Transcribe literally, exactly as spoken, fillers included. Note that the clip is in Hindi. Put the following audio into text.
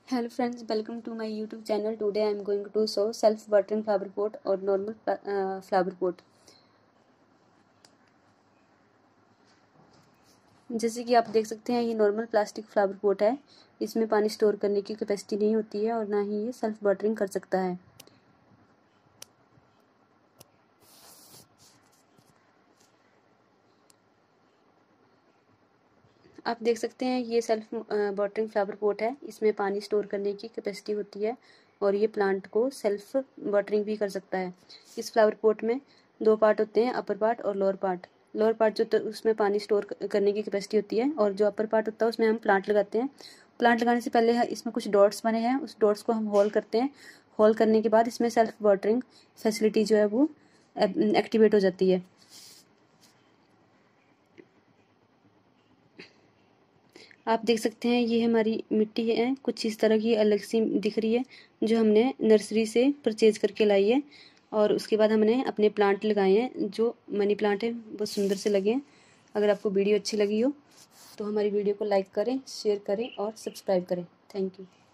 Hello friends, welcome to my YouTube channel. Today I am going to show self-watering flower pot और normal uh, flower pot. जैसे कि आप देख सकते हैं, ये नॉर्मल प्लास्टिक फ्लावर पॉट है। इसमें पानी स्टोर करने की कैपेसिटी नहीं होती है और ना ही ये सेल्फ वाटरिंग कर सकता है। आप देख सकते हैं, ये सेल्फ वाटरिंग फ्लावर पॉट है। इसमें पानी स्टोर करने की कैपेसिटी होती है और ये प्लांट को सेल्फ वाटरिंग भी कर सकता है। इस फ्लावर पॉट में दो पार्ट होते हैं, अपर पार्ट और लोअर पार्ट। लोअर पार्ट जो तो उसमें पानी स्टोर करने की कैपेसिटी होती है और जो अपर पार्ट होता है उसमें हम प्लांट लगाते हैं। प्लांट लगाने से पहले इसमें कुछ डॉट्स बने हैं, उस डॉट्स को हम होल करते हैं। होल करने के बाद इसमें सेल्फ वाटरिंग फैसिलिटी जो है वो एक्टिवेट हो जाती है। आप देख सकते हैं, ये हमारी मिट्टी है, कुछ इस तरह की अलग सी दिख रही है, जो हमने नर्सरी से परचेज करके लाई है। और उसके बाद हमने अपने प्लांट लगाए हैं, जो मनी प्लांट है, बहुत सुंदर से लगे हैं। अगर आपको वीडियो अच्छी लगी हो तो हमारी वीडियो को लाइक करें, शेयर करें और सब्सक्राइब करें। Thank you.